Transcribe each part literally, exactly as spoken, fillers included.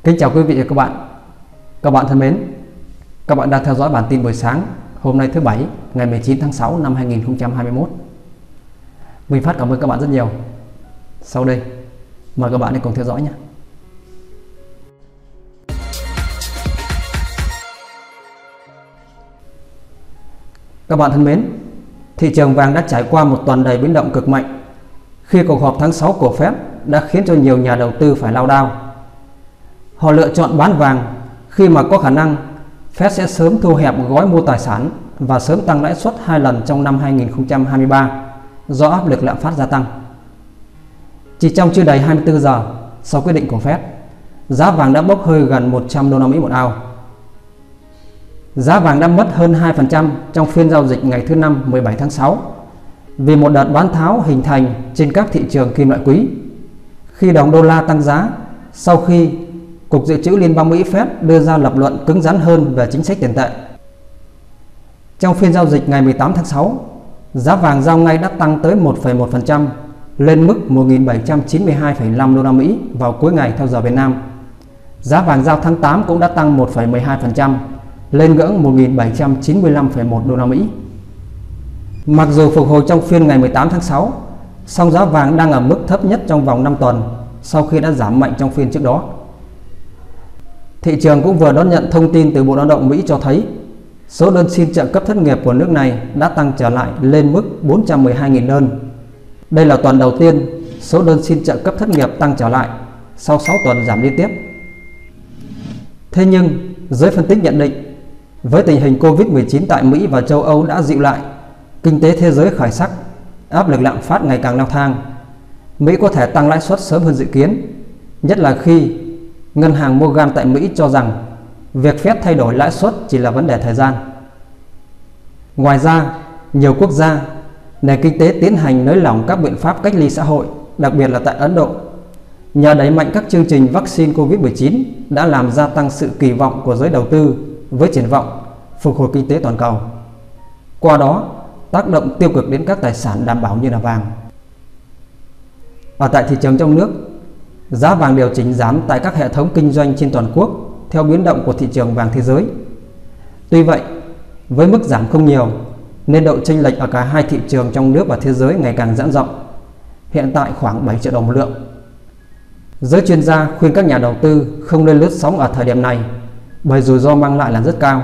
Kính chào quý vị và các bạn. Các bạn thân mến, các bạn đang theo dõi bản tin buổi sáng hôm nay thứ Bảy ngày mười chín tháng sáu năm hai nghìn không trăm hai mươi mốt. Minh Phát cảm ơn các bạn rất nhiều. Sau đây, mời các bạn hãy cùng theo dõi nhé. Các bạn thân mến, thị trường vàng đã trải qua một tuần đầy biến động cực mạnh khi cuộc họp tháng sáu của Fed đã khiến cho nhiều nhà đầu tư phải lao đao. Họ lựa chọn bán vàng khi mà có khả năng Fed sẽ sớm thu hẹp gói mua tài sản và sớm tăng lãi suất hai lần trong năm hai nghìn không trăm hai mươi ba do áp lực lạm phát gia tăng. Chỉ trong chưa đầy hai mươi tư giờ sau quyết định của Fed, giá vàng đã bốc hơi gần một trăm đô la Mỹ một ounce. Giá vàng đã mất hơn hai phần trăm trong phiên giao dịch ngày thứ Năm mười bảy tháng sáu vì một đợt bán tháo hình thành trên các thị trường kim loại quý, khi đồng đô la tăng giá sau khi Cục Dự trữ Liên bang Mỹ Fed đưa ra lập luận cứng rắn hơn về chính sách tiền tệ. Trong phiên giao dịch ngày mười tám tháng sáu, giá vàng giao ngay đã tăng tới một phẩy một phần trăm lên mức một nghìn bảy trăm chín mươi hai phẩy năm đô la Mỹ vào cuối ngày theo giờ Việt Nam. Giá vàng giao tháng tám cũng đã tăng một phẩy mười hai phần trăm lên ngưỡng một nghìn bảy trăm chín mươi lăm phẩy một đô la Mỹ. Mặc dù phục hồi trong phiên ngày mười tám tháng sáu, song giá vàng đang ở mức thấp nhất trong vòng năm tuần sau khi đã giảm mạnh trong phiên trước đó. Thị trường cũng vừa đón nhận thông tin từ Bộ Lao động Mỹ cho thấy số đơn xin trợ cấp thất nghiệp của nước này đã tăng trở lại lên mức bốn trăm mười hai nghìn đơn. Đây là tuần đầu tiên số đơn xin trợ cấp thất nghiệp tăng trở lại sau sáu tuần giảm liên tiếp. Thế nhưng, giới phân tích nhận định, với tình hình Covid mười chín tại Mỹ và châu Âu đã dịu lại, kinh tế thế giới khởi sắc, áp lực lạm phát ngày càng leo thang, Mỹ có thể tăng lãi suất sớm hơn dự kiến, nhất là khi Ngân hàng Morgan tại Mỹ cho rằng việc Fed thay đổi lãi suất chỉ là vấn đề thời gian. Ngoài ra, nhiều quốc gia, nền kinh tế tiến hành nới lỏng các biện pháp cách ly xã hội, đặc biệt là tại Ấn Độ, nhờ đẩy mạnh các chương trình vaccine Covid mười chín đã làm gia tăng sự kỳ vọng của giới đầu tư với triển vọng phục hồi kinh tế toàn cầu. Qua đó, tác động tiêu cực đến các tài sản đảm bảo như là vàng. Ở tại thị trường trong nước, giá vàng điều chỉnh giảm tại các hệ thống kinh doanh trên toàn quốc theo biến động của thị trường vàng thế giới. Tuy vậy, với mức giảm không nhiều nên độ chênh lệch ở cả hai thị trường trong nước và thế giới ngày càng giãn rộng, hiện tại khoảng bảy triệu đồng một lượng. Giới chuyên gia khuyên các nhà đầu tư không nên lướt sóng ở thời điểm này bởi rủi ro mang lại là rất cao.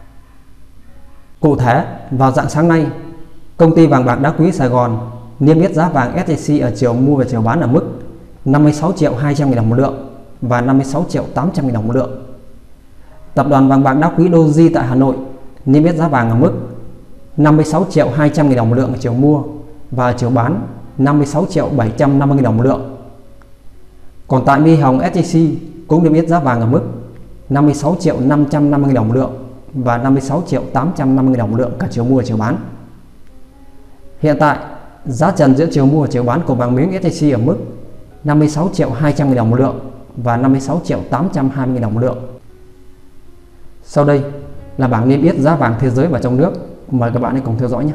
Cụ thể, vào rạng sáng nay, công ty vàng bạc đá quý Sài Gòn niêm yết giá vàng ét gi xê ở chiều mua và chiều bán ở mức năm mươi sáu triệu hai trăm nghìn đồng một lượng và năm mươi sáu triệu tám trăm nghìn đồng một lượng. Tập đoàn vàng bạc đá quý Doji tại Hà Nội niêm yết giá vàng ở mức năm mươi sáu triệu hai trăm nghìn đồng một lượng ở chiều mua và chiều bán năm mươi sáu triệu bảy trăm năm mươi nghìn đồng một lượng. Còn tại Mi Hồng ét gi xê cũng niêm yết giá vàng ở mức năm mươi sáu triệu năm trăm năm mươi nghìn đồng một lượng và năm mươi sáu triệu tám trăm năm mươi nghìn đồng một lượng cả chiều mua và chiều bán. Hiện tại, giá trần giữa chiều mua và chiều bán của vàng miếng ét gi xê ở mức năm mươi sáu triệu hai trăm nghìn đồng một lượng và năm mươi sáu triệu tám trăm hai mươi nghìn đồng một lượng. Sau đây là bảng niêm yết giá vàng thế giới và trong nước. Mời các bạn hãy cùng theo dõi nhé.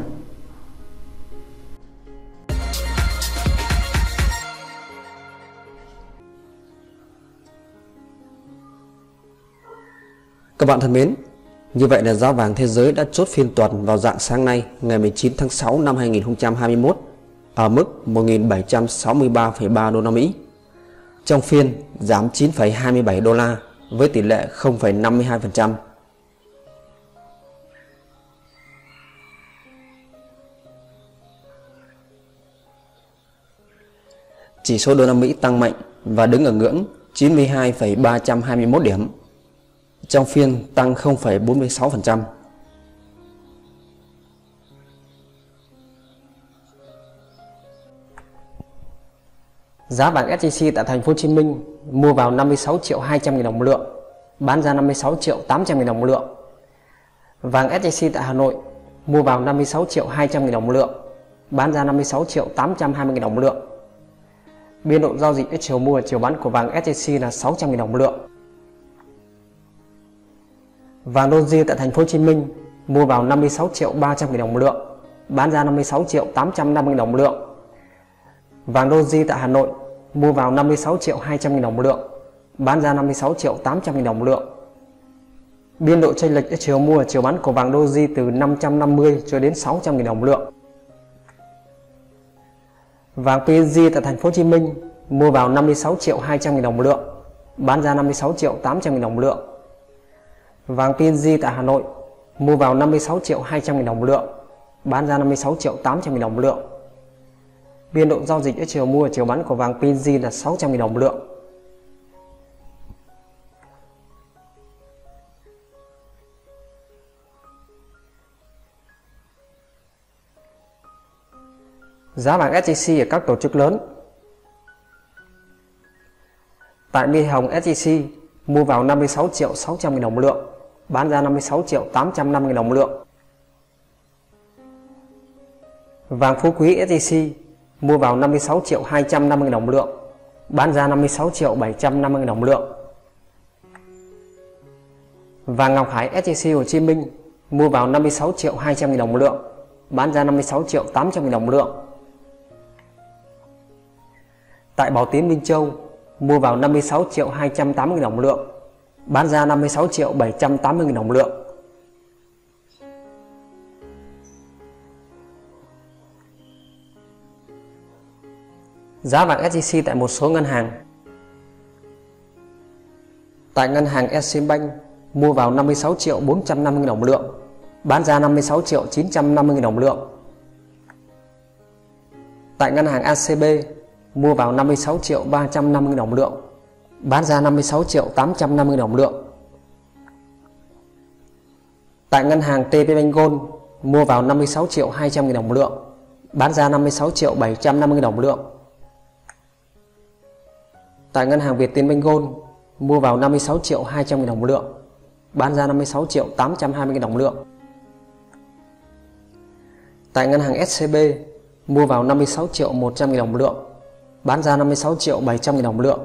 Các bạn thân mến, như vậy là giá vàng thế giới đã chốt phiên tuần vào rạng sáng nay ngày mười chín tháng sáu năm hai nghìn không trăm hai mươi mốt ở mức một nghìn bảy trăm sáu mươi ba phẩy ba đô la Mỹ. Trong phiên giảm chín phẩy hai mươi bảy đô la với tỷ lệ không phẩy năm mươi hai phần trăm. Chỉ số đô la Mỹ tăng mạnh và đứng ở ngưỡng chín mươi hai phẩy ba trăm hai mươi mốt điểm. Trong phiên tăng không phẩy bốn mươi sáu phần trăm. Giá vàng ét gi xê tại thành phố Hồ Chí Minh mua vào năm mươi sáu triệu hai trăm nghìn đồng một lượng, bán ra năm mươi sáu triệu tám trăm nghìn đồng một lượng. Vàng ét gi xê tại Hà Nội mua vào năm mươi sáu triệu hai trăm nghìn đồng một lượng, bán ra năm mươi sáu triệu tám trăm hai mươi nghìn đồng một lượng. Biên độ giao dịch chiều mua và chiều bán của vàng ét gi xê là sáu trăm nghìn đồng một lượng. Vàng Doji tại thành phố Hồ Chí Minh mua vào năm mươi sáu triệu ba trăm nghìn đồng một lượng, bán ra năm mươi sáu triệu tám trăm năm mươi nghìn đồng một lượng. Vàng Doji tại Hà Nội mua vào năm mươi sáu triệu hai trăm nghìn đồng một lượng, bán ra năm mươi sáu triệu tám trăm nghìn đồng một lượng. Biên độ chênh lệch giữa chiều mua và chiều bán của vàng Doji từ năm trăm năm mươi cho đến sáu trăm nghìn đồng một lượng. Vàng pê en giê tại thành phố Hồ Chí Minh mua vào năm mươi sáu triệu hai trăm nghìn đồng một lượng, bán ra năm mươi sáu triệu tám trăm nghìn đồng một lượng. Vàng pê en giê tại Hà Nội mua vào năm mươi sáu triệu hai trăm nghìn đồng một lượng, bán ra năm mươi sáu triệu tám trăm nghìn đồng một lượng. Biên độ giao dịch giữa chiều mua và chiều bán của vàng pê en giê là sáu trăm nghìn đồng một lượng. Giá vàng ét gi xê ở các tổ chức lớn. Tại Nghi Hồng ét gi xê mua vào năm mươi sáu triệu sáu trăm nghìn đồng một lượng, bán ra năm mươi sáu triệu tám trăm năm mươi nghìn đồng một lượng. Vàng Phú Quý ét gi xê mua vào năm mươi sáu triệu hai trăm năm mươi nghìn đồng một lượng, bán ra năm mươi sáu triệu bảy trăm năm mươi nghìn đồng một lượng. Vàng Ngọc Hải ét gi xê Hồ Chí Minh mua vào năm mươi sáu triệu hai trăm nghìn đồng một lượng, bán ra năm mươi sáu triệu tám trăm nghìn đồng một lượng. Tại Bảo Tín Minh Châu mua vào năm mươi sáu triệu hai trăm tám mươi nghìn đồng một lượng, bán ra năm mươi sáu triệu bảy trăm tám mươi nghìn đồng một lượng. Giá vàng ét gi xê tại một số ngân hàng. Tại ngân hàng Eximbank mua vào năm mươi sáu triệu bốn trăm năm mươi nghìn đồng một lượng, bán ra năm mươi sáu triệu chín trăm năm mươi nghìn đồng một lượng. Tại ngân hàng a xê bê mua vào năm mươi sáu triệu ba trăm năm mươi nghìn đồng một lượng, bán ra năm mươi sáu triệu tám trăm năm mươi nghìn đồng một lượng. Tại ngân hàng tê pê Bank Gold mua vào năm mươi sáu triệu hai trăm nghìn đồng một lượng, bán ra năm mươi sáu triệu bảy trăm năm mươi nghìn đồng một lượng. Tại ngân hàng Vietinbank Gold mua vào năm mươi sáu triệu hai trăm nghìn đồng một lượng, bán ra năm mươi sáu triệu tám trăm hai mươi nghìn đồng một lượng. Tại ngân hàng ét xê bê mua vào năm mươi sáu triệu một trăm nghìn đồng một lượng, bán ra năm mươi sáu triệu bảy trăm nghìn đồng một lượng.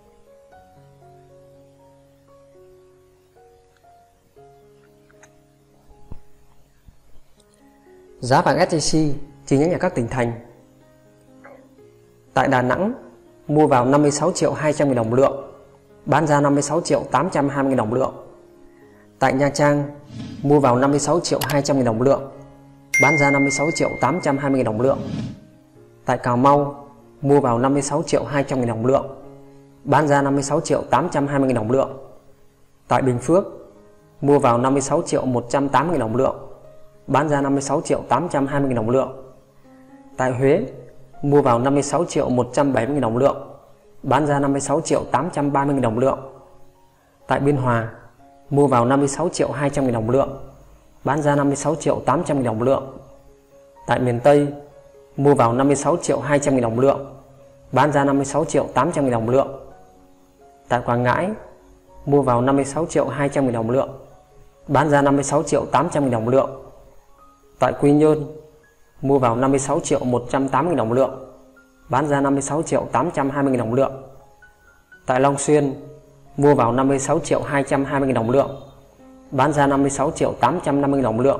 Giá vàng ét gi xê chi nhánh ở các tỉnh thành. Tại Đà Nẵng mua vào năm mươi sáu triệu hai trăm nghìn đồng một lượng, bán ra năm mươi sáu triệu tám trăm hai mươi nghìn đồng một lượng. Tại Nha Trang mua vào năm mươi sáu triệu hai trăm nghìn đồng một lượng, bán ra năm mươi sáu triệu tám trăm hai mươi nghìn đồng một lượng. Tại Cà Mau mua vào năm mươi sáu triệu hai trăm nghìn đồng một lượng, bán ra năm mươi sáu triệu tám trăm hai mươi nghìn đồng một lượng. Tại Bình Phước mua vào năm mươi sáu triệu một trăm tám mươi nghìn đồng một lượng, bán ra năm mươi sáu triệu tám trăm hai mươi nghìn đồng một lượng. Tại Huế mua vào năm mươi sáu triệu một trăm bảy mươi nghìn đồng một lượng, bán ra năm mươi sáu triệu tám trăm ba mươi nghìn đồng một lượng. Tại Biên Hòa mua vào năm mươi sáu triệu hai trăm nghìn đồng một lượng, bán ra năm mươi sáu triệu tám trăm nghìn đồng một lượng. Tại miền Tây mua vào năm mươi sáu triệu hai trăm nghìn đồng một lượng, bán ra năm mươi sáu triệu tám trăm nghìn đồng một lượng. Tại Quảng Ngãi mua vào năm mươi sáu triệu hai trăm nghìn đồng một lượng, bán ra năm mươi sáu triệu tám trăm nghìn đồng một lượng. Tại Quy Nhơn mua vào năm mươi sáu triệu một trăm tám mươi nghìn đồng một lượng, bán ra năm mươi sáu triệu tám trăm hai mươi nghìn đồng một lượng. Tại Long Xuyên mua vào năm mươi sáu triệu hai trăm hai mươi nghìn đồng một lượng, bán ra năm mươi sáu triệu tám trăm năm mươi nghìn đồng một lượng.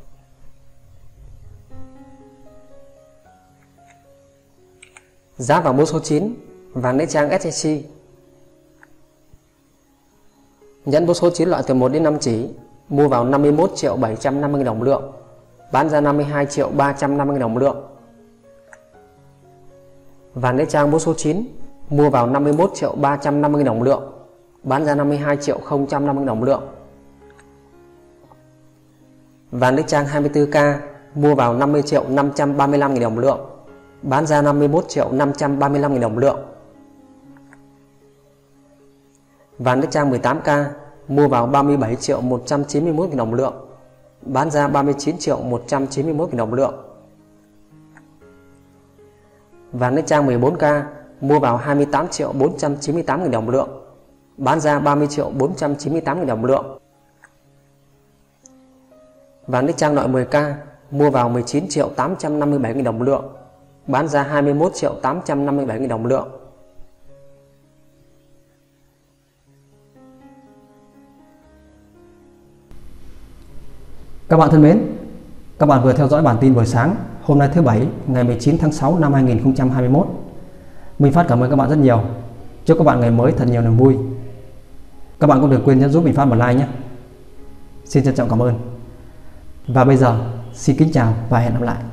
Giá vàng mẫu số chín, vàng nữ trang ét gi xê. Nhẫn mẫu số chín loại từ một đến năm chỉ mua vào năm mươi mốt triệu bảy trăm năm mươi nghìn đồng một lượng, bán ra năm mươi hai triệu ba trăm năm mươi nghìn đồng một lượng. Vàng nữ trang mẫu số chín mua vào năm mươi mốt triệu ba trăm năm mươi nghìn đồng một lượng, bán ra năm mươi hai triệu không trăm năm mươi nghìn đồng một lượng. Vàng nữ trang hai mươi tư ca mua vào năm mươi triệu năm trăm ba mươi lăm nghìn đồng một lượng, bán ra năm mươi mốt triệu năm trăm ba mươi lăm nghìn đồng một lượng. Vàng nữ trang mười tám ca mua vào ba mươi bảy triệu một trăm chín mươi mốt nghìn đồng một lượng, bán ra ba mươi chín triệu một trăm chín mươi mốt nghìn đồng một lượng. Vàng nữ trang mười bốn ca mua vào hai mươi tám triệu bốn trăm chín mươi tám nghìn đồng một lượng, bán ra ba mươi triệu bốn trăm chín mươi tám nghìn đồng một lượng. Vàng nữ trang loại mười ca mua vào mười chín triệu tám trăm năm mươi bảy nghìn đồng một lượng, bán ra hai mươi mốt triệu tám trăm năm mươi bảy nghìn đồng một lượng. Các bạn thân mến, các bạn vừa theo dõi bản tin buổi sáng hôm nay thứ Bảy ngày mười chín tháng sáu năm hai nghìn không trăm hai mươi mốt. Minh Phát cảm ơn các bạn rất nhiều. Chúc các bạn ngày mới thật nhiều niềm vui. Các bạn cũng đừng quên nhấn giúp mình phát một like nhé. Xin trân trọng cảm ơn. Và bây giờ xin kính chào và hẹn gặp lại.